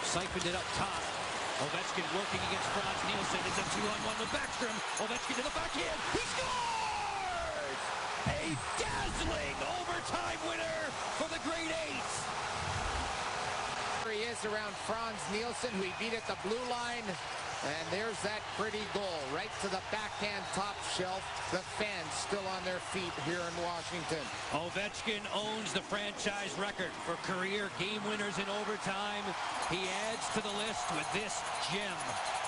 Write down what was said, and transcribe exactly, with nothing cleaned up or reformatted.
siphoned it up top. Ovechkin working against Frans Nielson. It's a two-on-one with Backstrom. Ovechkin to the backhand. He scores! A dazzling overtime winner for the Great Eight. Here he is around Frans Nielson, who he beat at the blue line. And there's that pretty goal right to the backhand top shelf. The fans still on their feet here in Washington. Ovechkin owns the franchise record for career game winners in overtime. He adds to the list with this gem.